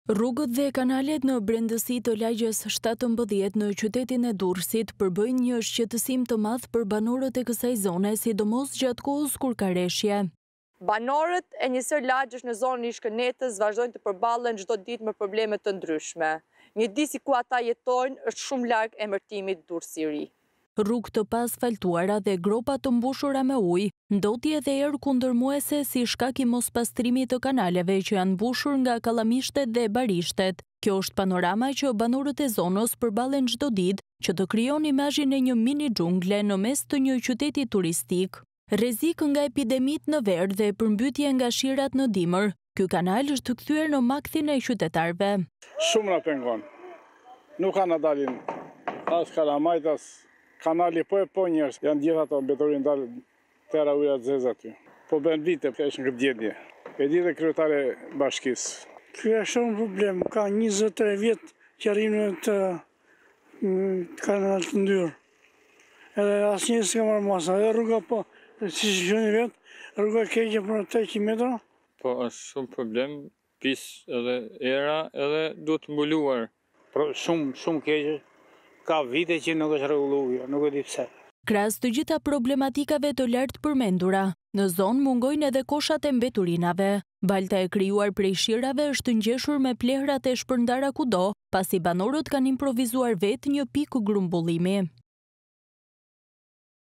Rrugët dhe kanalet në brendësi të lagjes 17 në qytetin e Durrësit përbëjnë një shqetësim të madh për banorët e kësaj zone, sidomos gjatë kohës kur ka reshje. Banorët e njësër lagjesh në zonën e Shkënetës vazhdojnë të përballen çdo ditë me probleme të ndryshme. Një disi ku ata jetojnë është shumë larg emërtimit Durrësi i Ri. Rrugë të pasfaltuara dhe gropa të mbushura me ujë, ndotje dhe erë kundërmuese si shkak i mospastrimit të kanaleve që janë mbushur nga kallamishtet dhe barishtet. Kjo është panorama që banorët e zonës përballen çdo ditë, që të krijon imazhin e një mini xhungle në mes të një qyteti turistik. Rrezik nga epidemitë në ver dhe përmbytje nga shirat në dimër, ky kanal është kthyer në makthin e qytetarëve. Shumë na pengon. Nuk kanë dalin as kalamajt as kanali po njerëz, janë gjithë ato mbetorin dalë tera uja të zezë aty. Po bën vite që është ngërdjetje. E di dhe kryetare bashkisë. Ky është shumë problem, ka 23 vjet që rrimë të kanal të ndyrë. Edhe asnjë s'ka marrë masa, edhe rruga po, si shkoni vet, rruga keqe për 800 metra. Po është shumë problem, pis edhe era edhe duhet mbuluar. Shumë keqe. Ka vite që nuk është rregulluar, nuk e di pse. Krahas të gjitha problematikave të lartë përmendura, në zonë mungojnë edhe koshat e mbeturinave. Balta e krijuar prej shirave është ngjeshur me plehrat e shpërndara kudo, pasi banorët kanë improvizuar vetë një pikë grumbullimi.